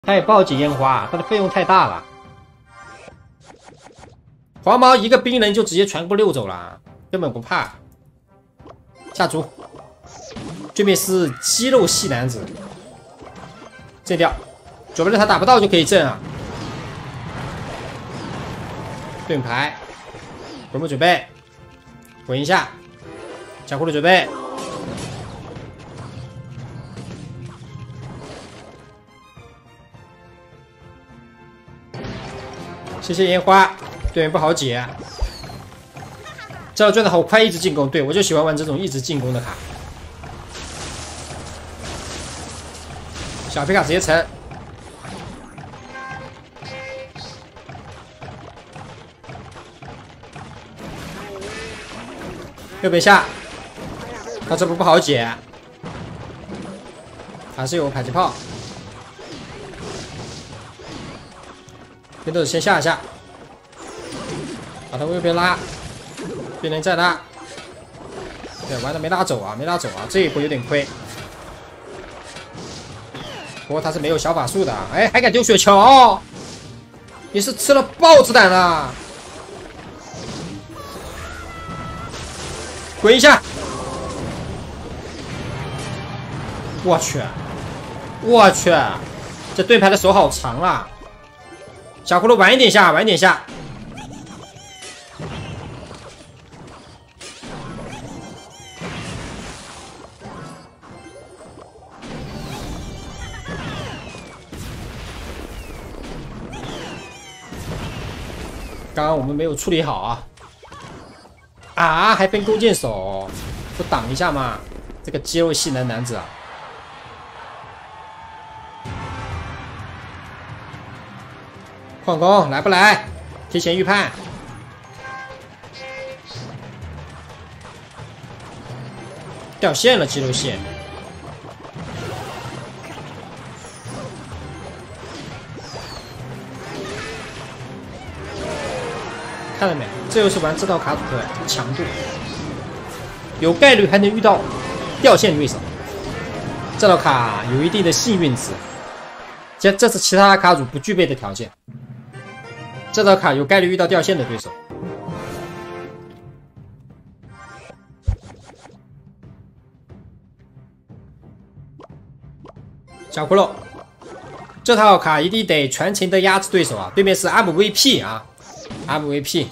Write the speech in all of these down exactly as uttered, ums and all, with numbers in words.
他也报警烟花，他的费用太大了。黄毛一个冰人就直接全部溜走了，根本不怕。下注，对面是肌肉系男子，震掉，左边的他打不到就可以震啊。盾牌，滚木准备，滚一下，加护的准备。 谢谢烟花，队员不好解。这转的好快，一直进攻。对我就喜欢玩这种一直进攻的卡。小皮卡直接沉。右边下，他这波不好解，还是有迫击炮。 边豆子先下一下，把他往右边拉，边人再拉。对，完了没拉走啊，没拉走啊，这一波有点亏。不过他是没有小法术的，哎，还敢丢雪球，哦、你是吃了豹子胆了？滚一下！我去，我去，这盾牌的手好长啊！ 小骷髅晚一点下，晚一点下。刚刚我们没有处理好啊！啊，还分弓箭手，不挡一下嘛？这个肌肉系男男子啊！ 矿工来不来？提前预判。掉线了，肌肉线。看到没？这就是玩这套卡组的强度，有概率还能遇到掉线对手。这套卡有一定的幸运值，这这是其他卡组不具备的条件。 这套卡有概率遇到掉线的对手。小骷髅，这套卡一定得全程的压制对手啊！对面是 M V P 啊 ，M V P。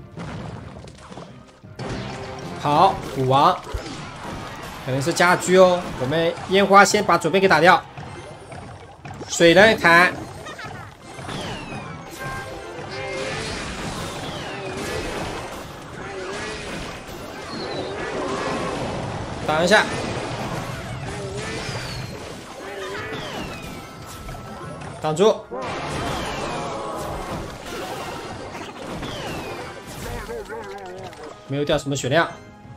好，虎王，可能是家居哦。我们烟花先把左边给打掉，水人砍。 挡一下，挡住，没有掉什么血量。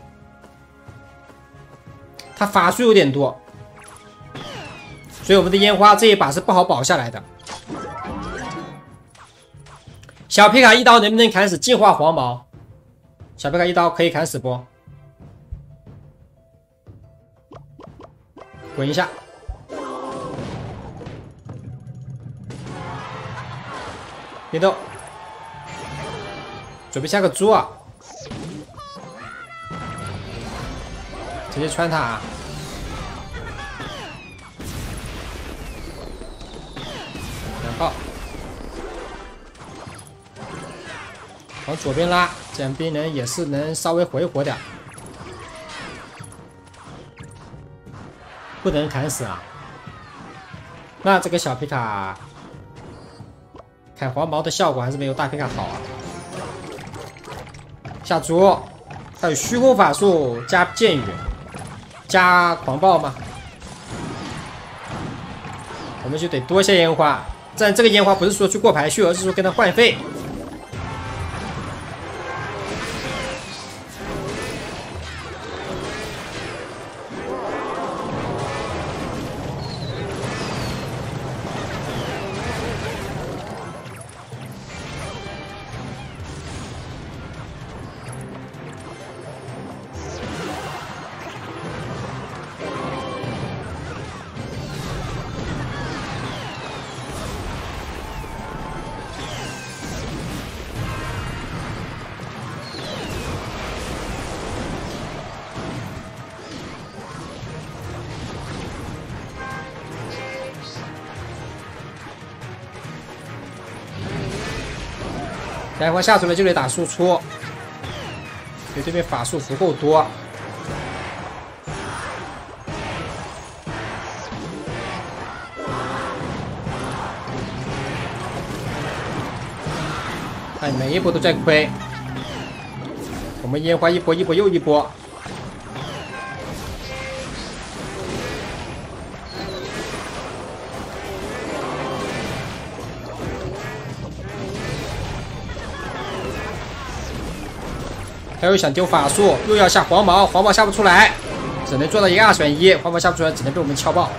他法术有点多，所以我们的烟花这一把是不好保下来的。小皮卡一刀能不能砍死净化黄毛？小皮卡一刀可以砍死不？ 滚一下，别动，准备下个猪啊！直接穿他啊！两炮，往左边拉，这样兵人也是能稍微回活点。 不能砍死啊！那这个小皮卡砍黄毛的效果还是没有大皮卡好啊。下猪，还有虚空法术加剑雨加狂暴吗？我们就得多一些烟花。但这个烟花不是说去过排序，而是说跟他换费。 来回下出来就得打输出，对对面法术足够多。哎，每一波都在亏，我们烟花一波一波又一波。 他又想丢法术，又要下黄毛，黄毛下不出来，只能做到一个二选一。黄毛下不出来，只能被我们敲爆。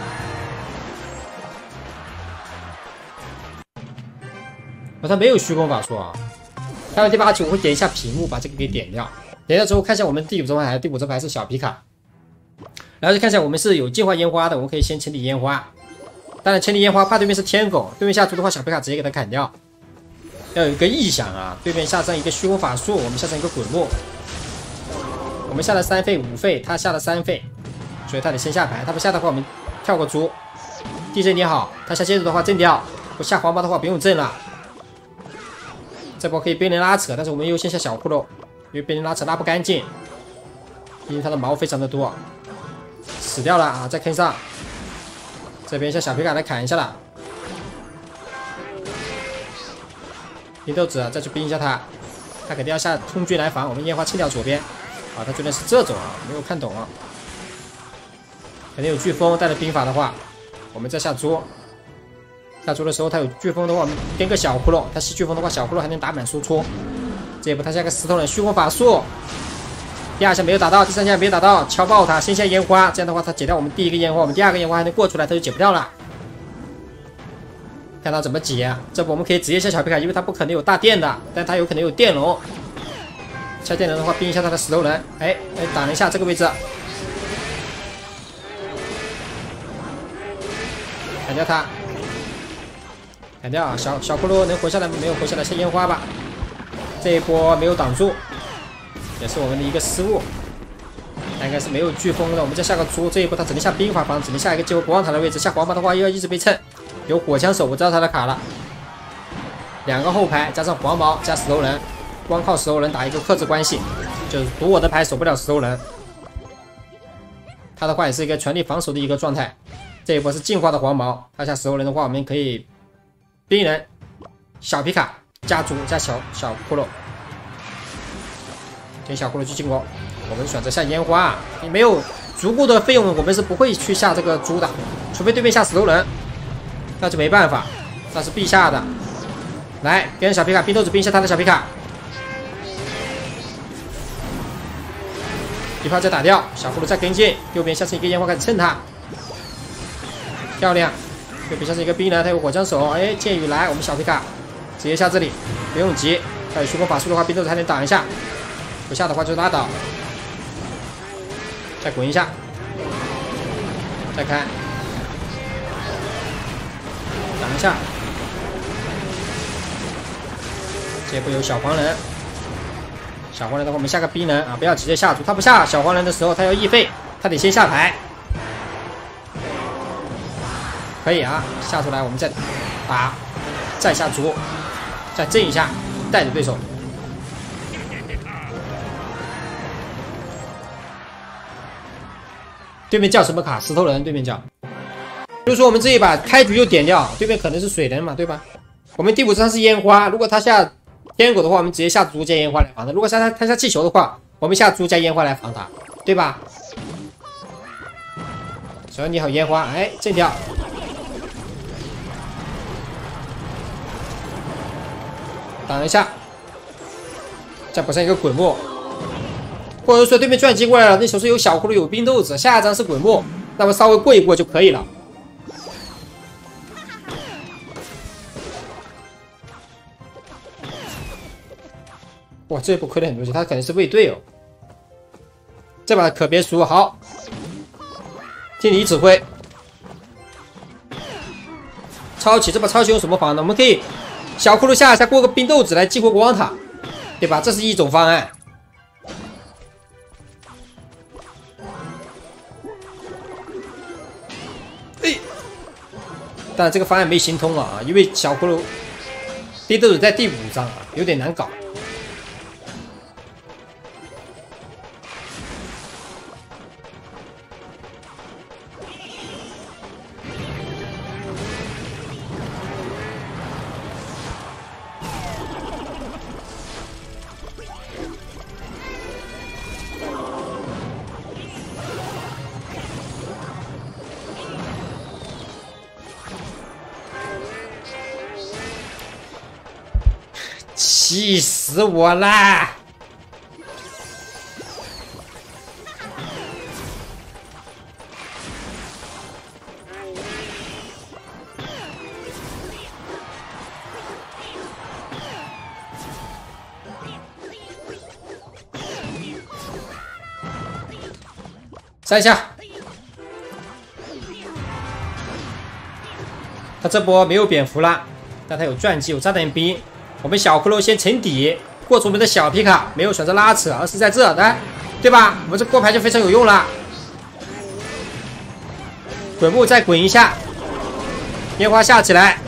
哦，他没有虚空法术啊！看到第八期，我会点一下屏幕，把这个给点掉。点掉之后，看一下我们第五张牌，第五张牌是小皮卡。然后就看一下我们是有净化烟花的，我们可以先清理烟花。当然，清理烟花怕对面是天狗，对面下注的话，小皮卡直接给他砍掉。 要有一个意想啊！对面下上一个虚空法术，我们下上一个滚木。我们下了三费五费，他下了三费，所以他得先下牌。他不下的话，我们跳个猪。D J 你好，他下接着的话震掉，我下黄包的话不用震了。这波可以被人拉扯，但是我们优先下小骷髅，因为被人拉扯拉不干净，毕竟他的毛非常的多。死掉了啊！在坑上，这边下小皮卡来砍一下了。 冰豆子啊，再去冰一下他，他肯定要下空军来防。我们烟花清掉左边，啊，他居然是这种啊，没有看懂啊。肯定有飓风带着兵法的话，我们再下猪。下猪的时候他有飓风的话，我们跟个小骷髅，他吸飓风的话，小骷髅还能打满输出。这一波他下个石头人虚空法术，第二下没有打到，第三下没有打到，敲爆他，先下烟花，这样的话他解掉我们第一个烟花，我们第二个烟花还能过出来，他就解不掉了。 看他怎么解，这波我们可以直接下小皮卡，因为他不可能有大电的，但他有可能有电龙。下电龙的话，冰一下他的石头人，哎哎，打了一下这个位置，砍掉他，砍掉小小骷髅能活下来没有活下来，下烟花吧。这一波没有挡住，也是我们的一个失误。他应该是没有飓风的，我们再下个猪，这一波他只能下兵法防，只能下一个激活国王塔的位置，下黄毛的话又要一直被蹭。 有火枪手，我知道他的卡了。两个后排加上黄毛加石头人，光靠石头人打一个克制关系，就是赌我的牌守不了石头人。他的话也是一个全力防守的一个状态。这一波是进化的黄毛，他下石头人的话，我们可以冰人、小皮卡加猪加小小骷髅，给小骷髅去进攻。我们选择下烟花，你没有足够的费用，我们是不会去下这个猪的，除非对面下石头人。 那就没办法，那是必下的。来，跟小皮卡冰豆子冰一下他的小皮卡，一炮再打掉，小葫芦再跟进，右边下成一个烟花开始蹭他，漂亮。右边下成一个冰人，他有火枪手，哎，剑雨来，我们小皮卡直接下这里，不用急。他有虚空法术的话，冰豆子还能挡一下，不下的话就拉倒。再滚一下，再开。 挡一下，这波有小黄人，小黄人的话，我们下个冰人啊，不要直接下猪。他不下小黄人的时候，他要易费，他得先下牌。可以啊，下出来我们再打，再下猪，再震一下，带着对手。对面叫什么卡？石头人，对面叫。 就是说我们这一把开局就点掉，对面可能是水人嘛，对吧？我们第五张是烟花，如果他下天狗的话，我们直接下猪加烟花来防他；如果下他他下气球的话，我们下猪加烟花来防他，对吧？小你好烟花，哎，震掉，挡一下，再补上一个滚木，或者说对面转机过来了，那时候是有小葫芦有冰豆子，下一张是滚木，那么稍微过一过就可以了。 哇，这一波亏了很多钱，他可能是卫队哦。这把可别输，好，听你指挥。抄起这把抄起用什么防呢？我们可以小骷髅下一下过个冰豆子来激活国王塔，对吧？这是一种方案。哎，但这个方案没行通啊，因为小骷髅冰豆子在第五张啊，有点难搞。气死我啦！杀一下，他这波没有蝙蝠了，但他有钻机，有炸弹兵。 我们小骷髅先沉底，过出我们的小皮卡，没有选择拉扯，而是在这来，对吧？我们这过牌就非常有用了。滚木再滚一下，烟花下起来，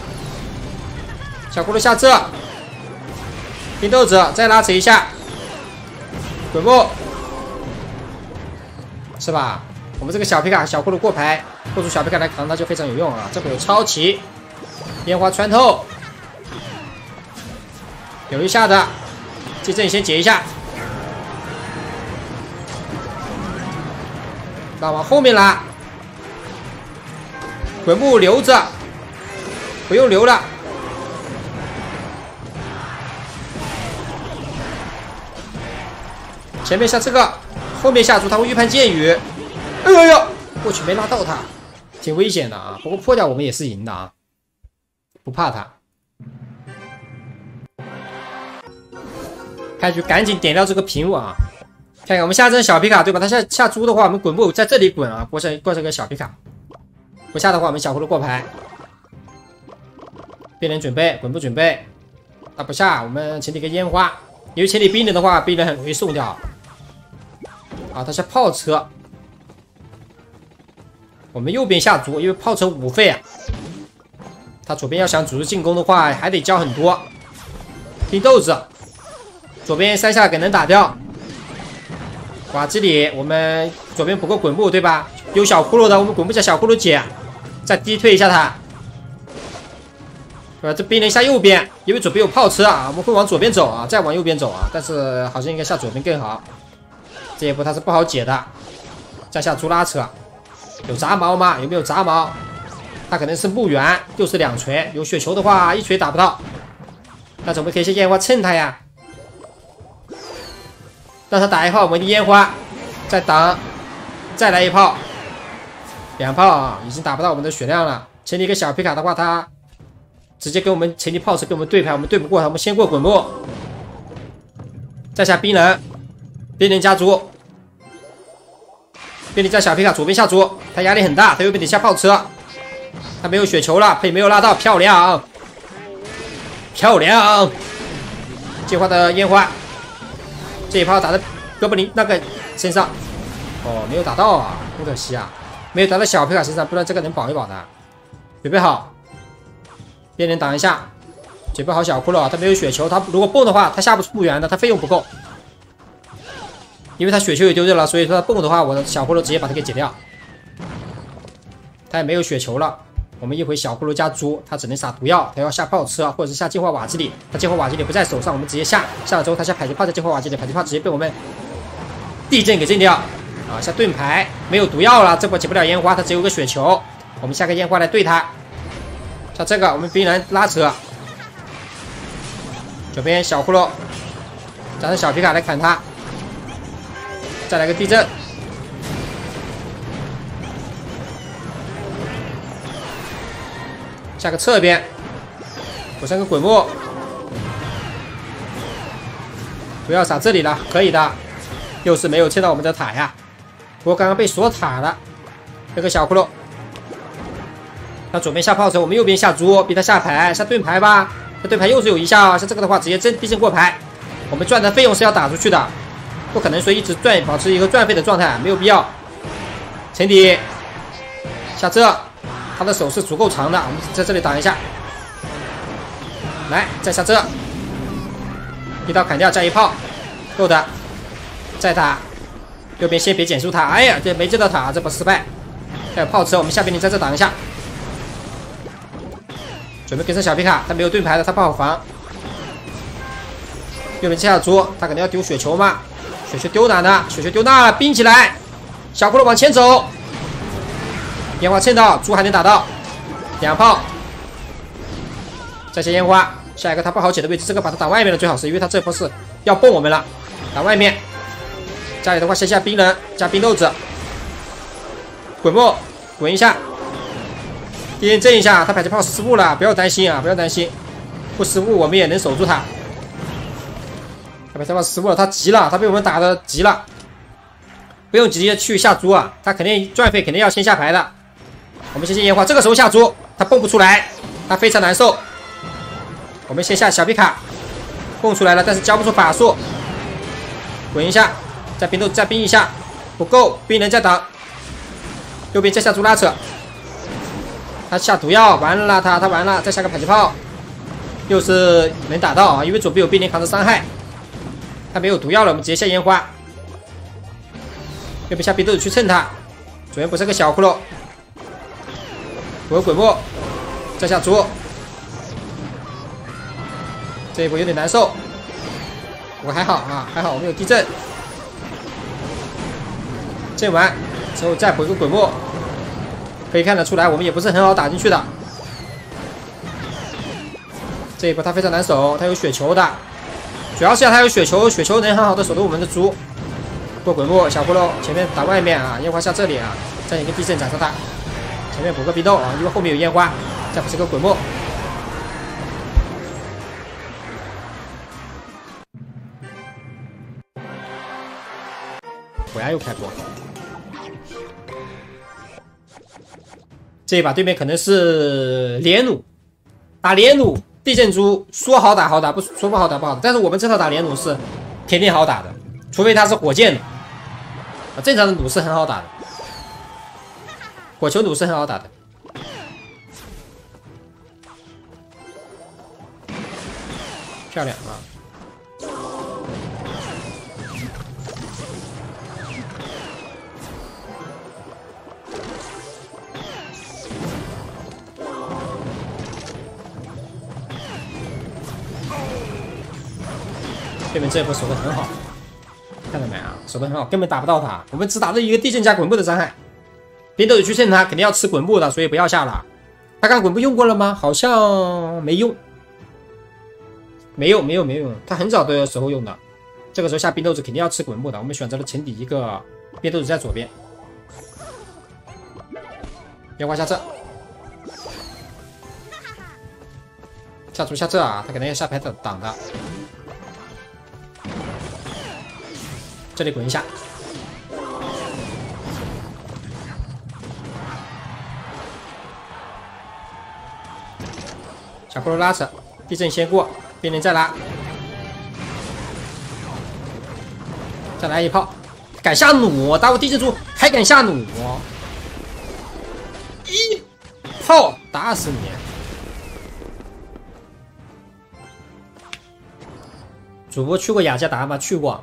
小骷髅下这，冰豆子再拉扯一下，滚木，是吧？我们这个小皮卡小骷髅过牌，过出小皮卡来扛它就非常有用啊。这会有超奇，烟花穿透。 有一下的，这阵先解一下，那往后面拉，滚木留着，不用留了。前面下这个，后面下注他会预判箭雨。哎呦呦，我去没拉到他，挺危险的啊。不过破掉我们也是赢的啊，不怕他。 开局赶紧点掉这个屏幕啊！看看我们下这小皮卡，对吧？他下下猪的话，我们滚木在这里滚啊，过上过上个小皮卡。不下的话，我们小葫芦过牌。冰人准备，滚木准备。他不下，我们前提个烟花，因为前提冰人的话，冰人很容易送掉。啊，他下炮车。我们右边下猪，因为炮车五费啊。他左边要想组织进攻的话，还得交很多。冰豆子。 左边三下给能打掉，瓦基里我们左边补个滚木对吧？有小骷髅的，我们滚木下小骷髅解，再低推一下他。呃，这冰人下右边，因为左边有炮车啊，我们会往左边走啊，再往右边走啊，但是好像应该下左边更好。这一波他是不好解的，再下猪拉扯，有杂毛吗？有没有杂毛？他可能是木源，又是两锤，有雪球的话一锤打不到，但是我们可以先烟花蹭他呀。 让他打一炮，我们的烟花，再挡，再来一炮，两炮啊，已经打不到我们的血量了。前提一个小皮卡的话，他直接跟我们前提炮车跟我们对牌，我们对不过他，我们先过滚木，再下冰人，冰人加猪，冰人加小皮卡左边下猪，他压力很大，他右边得下炮车，他没有雪球了，配没有拉到，漂亮，漂亮，计划的烟花。 这一炮打在哥布林那个身上，哦，没有打到啊，很可惜啊，没有打到小皮卡身上，不然这个能保一保的。准备好，边人挡一下，准备好小骷髅，他没有雪球，他如果蹦的话，他下不出木源的，他费用不够，因为他雪球也丢掉了，所以说他蹦的话，我的小骷髅直接把他给解掉。他也没有雪球了，我们一回小骷髅加猪，他只能撒毒药，他要下炮车或者是下净化瓦基里，他净化瓦基里不在手上，我们直接下，下了之后他下迫击炮再净化瓦基里，迫击炮直接被我们地震给震掉啊！下盾牌没有毒药了，这波解不了烟花，他只有个雪球，我们下个烟花来对他。像这个我们冰人拉扯，左边小骷髅加上小皮卡来砍他，再来个地震。 下个侧边，补上个滚木，不要撒这里了，可以的。又是没有切到我们的塔呀，不过刚刚被锁塔了。这个小骷髅，他左边下炮车，我们右边下猪，逼他下牌，下盾牌吧。这盾牌又是有一下啊，像这个的话直接真地震过牌。我们赚的费用是要打出去的，不可能说一直赚，保持一个赚费的状态，没有必要。前底下这。 他的手是足够长的，我们在这里挡一下。 来，再下这，一刀砍掉，加一炮，够的。再打，右边先别减速塔。哎呀，这没接到塔，这波失败。还有炮车，我们下边你在这挡一下。准备跟上小皮卡，他没有盾牌的，他不好防。右边接下猪，他可能要丢雪球吗？雪球丢哪呢？雪球丢那了，冰起来。小骷髅往前走，烟花蹭到，猪还能打到。两炮，再接烟花。下一个他不好解的位置，这个把他打外面了最好是，因为他这波是要蹦我们了，打外面。家里的话先下冰人，加冰豆子，滚木滚一下，敌人震一下，他迫击炮失误了，不要担心啊，不要担心，不失误我们也能守住他。他迫击炮失误了，他急了，他被我们打的急了，不用直接去下猪啊，他肯定赚费肯定要先下牌的。我们先接烟花，这个时候下猪，他蹦不出来，他非常难受。我们先下小皮卡，蹦出来了，但是交不出法术，滚一下。再冰豆再冰一下，不够，冰人再挡，右边再下猪拉扯，他下毒药，完了他他完了，再下个迫击炮，又是能打到啊，因为左边有冰人扛着伤害，他没有毒药了，我们直接下烟花，右边下冰豆子去蹭他，左边不是个小骷髅，我有鬼木，再下猪，这一波有点难受，不过还好啊，还好我们有地震。震完之后再回个滚木，可以看得出来我们也不是很好打进去的。这一波他非常难守，他有雪球的，主要是要他有雪球，雪球能很好的守住我们的猪。过滚木，小骷髅前面打外面啊，烟花下这里啊，再一个地震斩杀他，前面补个冰豆啊，因为后面有烟花，再补这个滚木。果然又开波。这一把对面可能是连弩，打连弩地震猪，说好打好打，不说不好打不好打。但是我们这套打连弩是天天好打的，除非他是火箭弩，正常的弩是很好打的，火球弩是很好打的。漂亮啊！对面这一波守得很好，看到没啊？守得很好，根本打不到他。我们只打了一个地震加滚木的伤害，别的去蹭他肯定要吃滚木的，所以不要下了。他刚滚木用过了吗？好像没用，没有没有没有用，他很早的时候用的。这个时候下冰豆子肯定要吃滚木的，我们选择了沉底一个冰豆子在左边，烟花下这，下猪下这啊，他可能要下牌挡挡的。这里滚一下，小骷髅拉扯，地震先过，冰人再拉，再来一炮，敢下弩，打我地震猪还敢下弩，一炮打死你！主播去过雅加达吗？去过。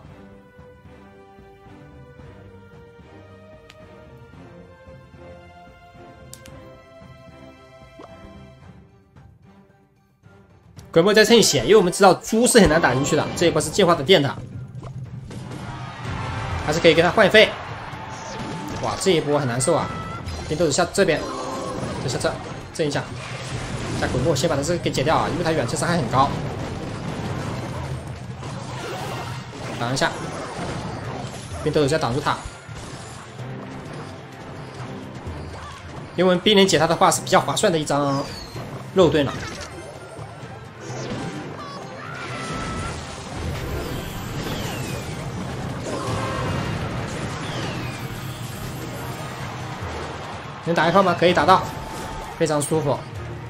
鬼木在蹭血，因为我们知道猪是很难打进去的。这一波是进化的电塔，还是可以跟他换费。哇，这一波很难受啊！冰豆子下这边，就下这震一下，下鬼木先把他这个给解掉啊，因为他远程伤害很高。挡一下，冰豆子再挡住他。因为冰人解他的话是比较划算的一张肉盾了。能打一炮吗？可以打到，非常舒服。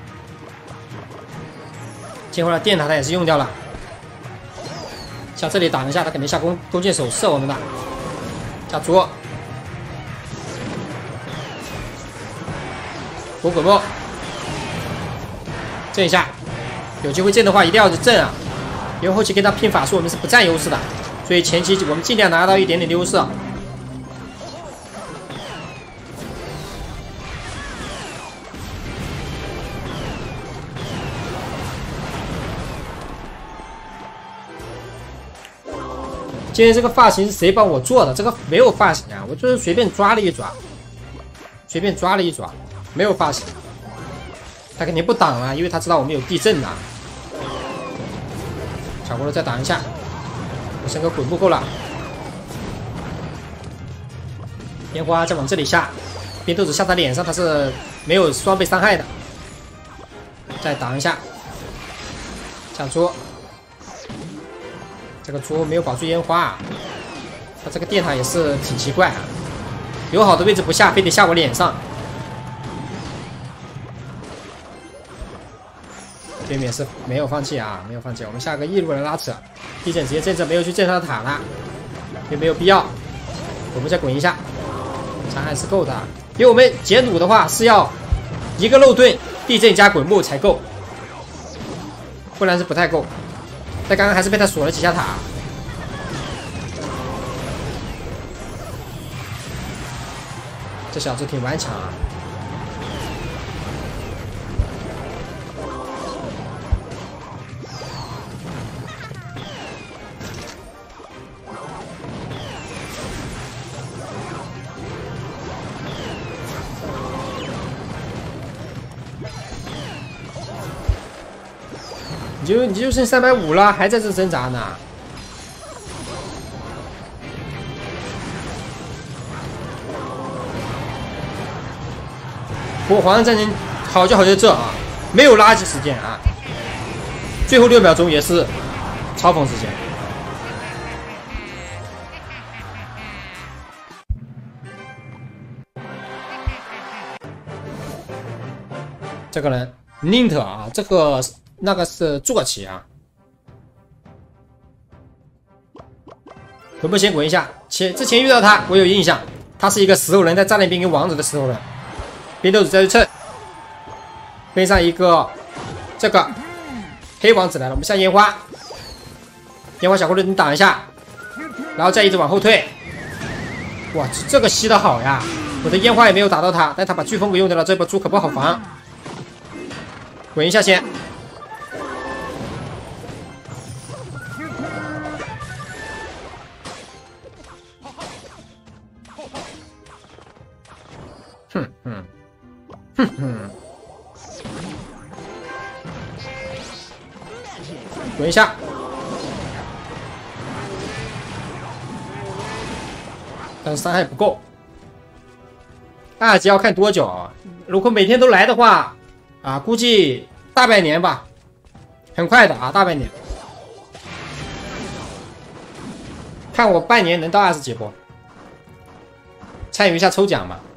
进化的电塔他也是用掉了，向这里挡一下，他肯定下弓弓箭手射我们的，下猪，补滚木，这一下有机会震的话，一定要去震啊！因为后期跟他拼法术，我们是不占优势的，所以前期我们尽量拿到一点点的优势。今天这个发型是谁帮我做的？这个没有发型啊，我就是随便抓了一抓，随便抓了一抓，没有发型。他肯定不挡啊，因为他知道我们有地震啊。小葫芦再挡一下，我升个滚步够了。烟花再往这里下，冰豆子下他脸上，他是没有双倍伤害的。再挡一下，下猪。这个猪没有保住烟花啊，他这个电塔也是挺奇怪啊，有好的位置不下，非得下我脸上。对面是没有放弃啊，没有放弃，我们下个异路人拉扯，地震直接震着，没有去震他的塔了，也没有必要。我们再滚一下，伤害是够的，因为我们解弩的话是要一个肉盾地震加滚木才够，不然是不太够。但刚刚还是被他锁了几下塔，这小子挺顽强啊。你就你就剩三百五了，还在这挣扎呢。不过皇上战争好就好在这啊，没有垃圾时间啊，最后六秒钟也是嘲讽时间。这个人 Nint 啊，这个。那个是坐骑啊，滚步先滚一下。前之前遇到他，我有印象，他是一个石头人，在战列兵跟王子的石头人。冰豆子再去蹭，背上一个这个黑王子来了，我们下烟花，烟花小葫芦你挡一下，然后再一直往后退。哇，这个吸的好呀！我的烟花也没有打到他，但他把飓风给用掉了，这波猪可不好防。滚一下先。哼哼，哼哼，滚一下，但是伤害不够。二级要看多久啊？如果每天都来的话，啊，估计大半年吧，很快的啊，大半年。看我半年能到二十几波，参与一下抽奖嘛。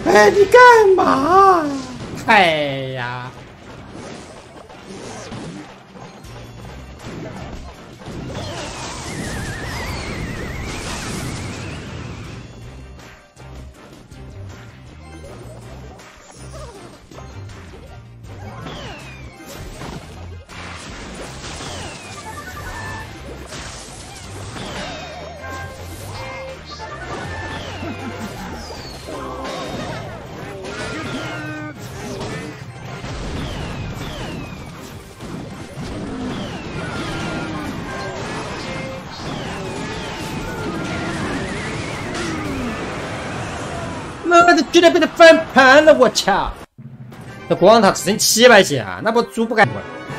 哎，你干嘛？哎呀！妈的，居然被他翻盘了！我操！那国王塔只剩七百血啊，那不猪不该。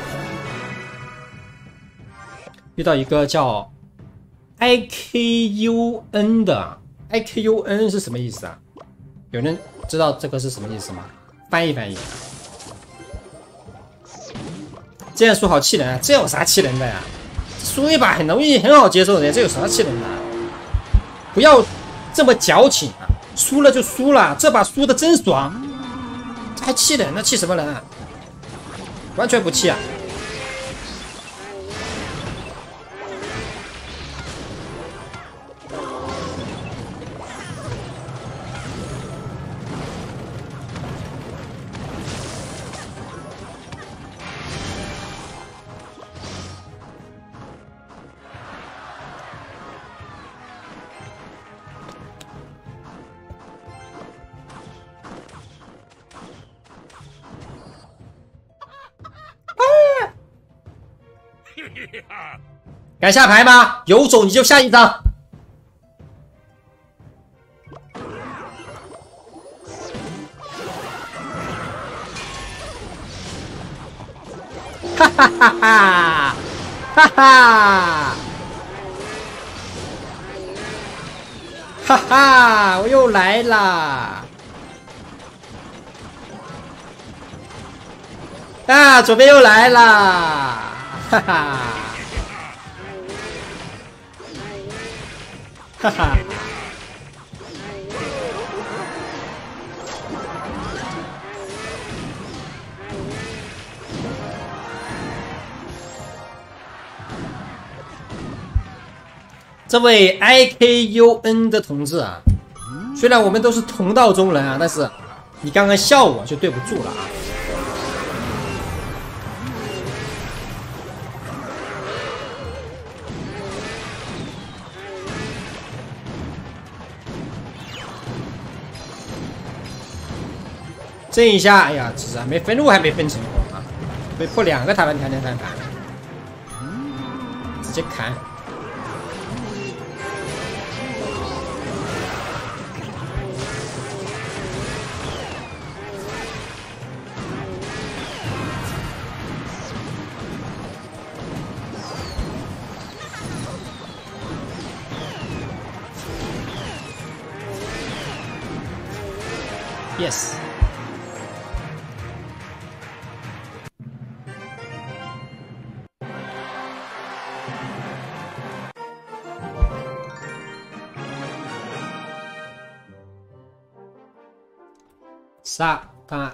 遇到一个叫 I K U N 的 ，I K U N 是什么意思啊？有人知道这个是什么意思吗？翻译翻译。这样输好气人啊！这有啥气人的呀？输一把很容易，很好接受的，这有啥气人的？不要这么矫情啊！输了就输了，这把输的真爽，这还气人呢？气什么人啊？完全不气啊！敢下牌吗？有种你就下一张。哈哈哈哈！哈哈！哈哈！我又来啦！啊，左边又来啦！哈哈！哈哈！这位 I K U N 的同志啊，虽然我们都是同道中人啊，但是你刚刚笑我就对不住了啊！这一下，哎呀，其实还没分路，还没分成功啊！被破两个塔板条件翻盘，直接砍。Yes。杀他！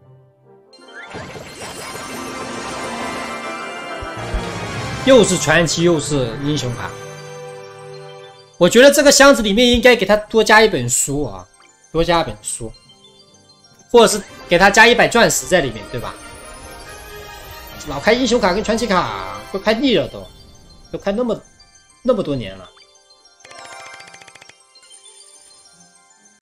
又是传奇，又是英雄卡。我觉得这个箱子里面应该给他多加一本书啊，多加一本书，或者是给他加一百钻石在里面，对吧？老开英雄卡跟传奇卡，都开腻了都，都开那么那么多年了。